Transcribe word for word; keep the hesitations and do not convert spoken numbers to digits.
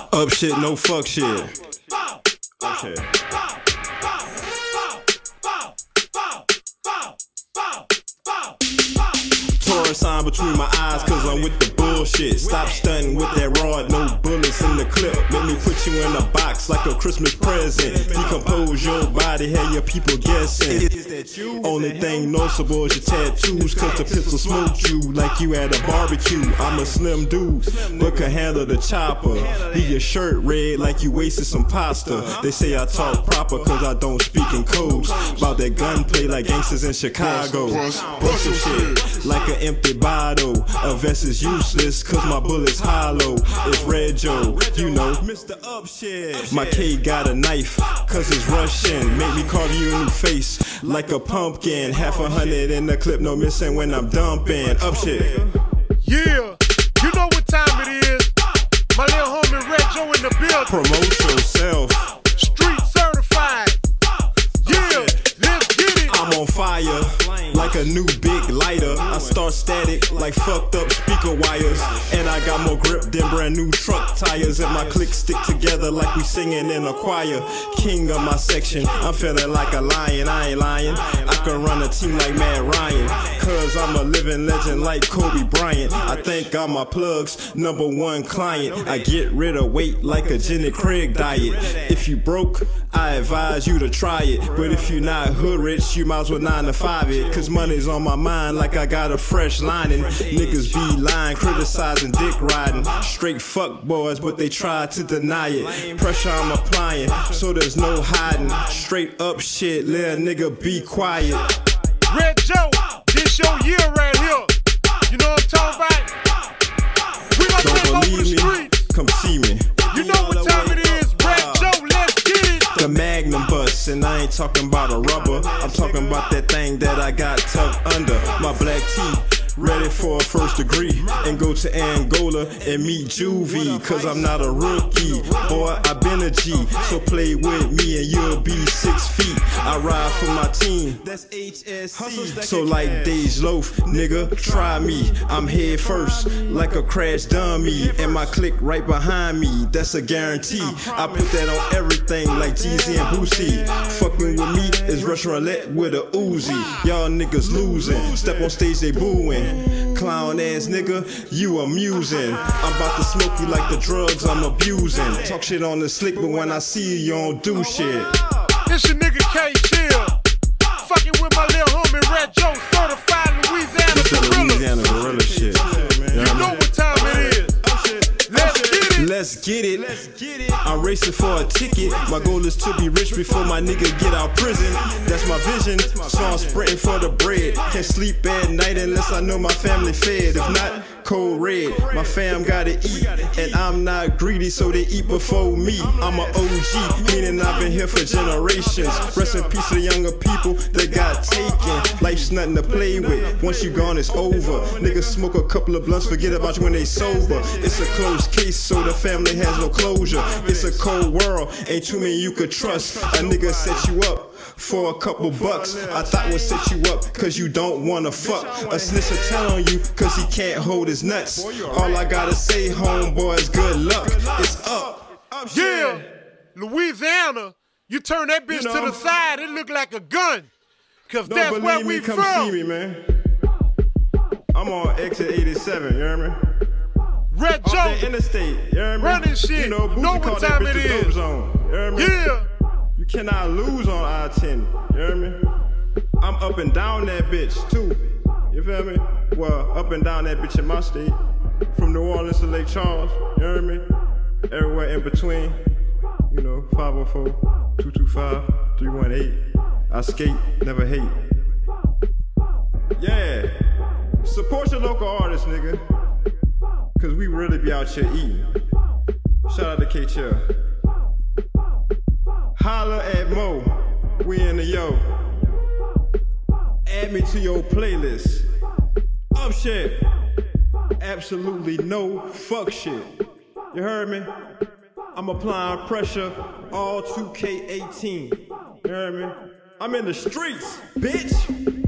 Up shit, no fuck shit. Okay. Taurus sign between my eyes, cause I'm with the bullshit. Stop stunting with that rod, no bullets in the clip. Let me put you in a box like a Christmas present. Decompose your body, have your people guessing. Only thing noticeable is your tattoos, cause the pistol smoked you like you at a barbecue. I'm a slim dude, but can handle the chopper. Leave your shirt red like you wasted some pasta. They say I talk proper cause I don't speak in codes. About that gunplay like gangsters in Chicago. Bust your shit like an empty bottle. A vest is useless cause my bullet's hollow. It's Red Joe, you know, Mister Upshit. My K got a knife cause it's Russian. Make me carve you in the face like a pumpkin. Half a hundred in the clip, no missing when I'm dumping. Upshit. Yeah, you know what time it is. My little homie Red Joe in the building. Promote yourself. Street certified. Yeah, let's get it. I'm on fire like a new big lighter. I start static like fucked up speaker wires. And I got more grip than brand new truck tires. And my cliques stick together like we singing in a choir. King of my section, I'm feeling like a lion, I ain't lying. I can run a team like Matt Ryan, cause I'm a living legend like Kobe Bryant. I thank God my plugs, number one client. I get rid of weight like a Jenny Craig diet. If you broke, I advise you to try it. But if you not hood rich, you might as well nine to five it. Cause money's on my mind like I got a fresh lining. Niggas be lying, criticizing, dick riding. Straight fuck boys, but they try to deny it. Pressure I'm applying, so there's no hiding. Straight up shit, let a nigga be quiet. Red Joe, this your year right here. You know what I'm talking about? We gon' take over the streets. Come see me. You know what time it is, Red Joe, let's get it. The Magnum bus, and I ain't talking about a rubber. I'm talking about that thing that I got tucked under my black tee. Ready for a first degree and go to Angola and meet Juvie. Cause I'm not a rookie, boy, I been a G. So play with me and you'll be six feet. I ride for my team, that's H S C. So like Dej Loaf, nigga, try me. I'm head first like a crash dummy. And my clique right behind me, that's a guarantee. I put that on everything like Jeezy and Boosie. Fucking with me is Russian roulette with a Uzi. Y'all niggas losing, step on stage they booing. Clown ass nigga, you amusing. I'm about to smoke you like the drugs I'm abusing. Talk shit on the slick, but when I see you, you don't do shit. This your nigga K Chill. Fucking with my little homie Red Joe, certified Louisiana gorilla. Louisiana gorilla shit. You know what time it is. Let's get it. Let's get it. Let's get it. I'm racing for a ticket. My goal is to be rich before my nigga get out prison. That's my vision. So I'm sprinting for the bread. Can't sleep at night unless I know my family fed. If not, cold red. My fam gotta eat, and I'm not greedy, so they eat before me. I'm a O G, meaning I've been here for generations. Rest in peace to the younger people that got taken. Life's nothing to play with. Once you gone, it's over. Niggas smoke a couple of blunts, forget about you when they sober. It's a closed case, so the family has no closure. It's a cold world, ain't too many you could trust. A nigga set you up for a couple bucks. I thought would set you up cause you don't wanna fuck. A snitch will tell on you cause he can't hold his nuts. All I gotta say, homeboys, good luck. It's up. Yeah, Louisiana, you turn that bitch to the side, it look like a gun. Cause that's where we from. Come see me, man. I'm on exit eighty-seven, you hear me? Red Joe, off the interstate, you hear me? Running shit, you know, you know what time it is. Zone, you hear me? Yeah. You cannot lose on I ten, you hear me? I'm up and down that bitch, too. You feel me? Well, up and down that bitch in my state. From New Orleans to Lake Charles, you hear me? Everywhere in between. You know, five oh four, two two five, three one eight. I skate, never hate. Yeah. Support your local artists, nigga. Cause we really be out here eating. Shout out to K-Chill. Holla at Mo. We in the yo. Add me to your playlist. Up shit. Absolutely no fuck shit. You heard me? I'm applying pressure all two K eighteen. You heard me? I'm in the streets, bitch.